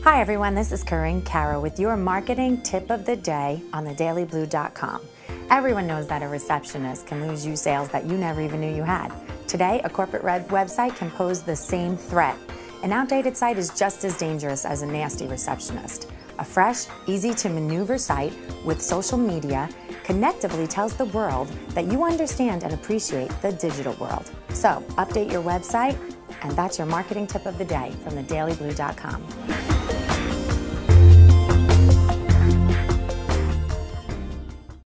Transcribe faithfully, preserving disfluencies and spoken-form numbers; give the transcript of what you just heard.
Hi everyone, this is Corinne Caro with your marketing tip of the day on the daily blue dot com. Everyone knows that a receptionist can lose you sales that you never even knew you had. Today, a corporate red website can pose the same threat. An outdated site is just as dangerous as a nasty receptionist. A fresh, easy to maneuver site with social media connectively tells the world that you understand and appreciate the digital world. So, update your website, and that's your marketing tip of the day from the daily blue dot com.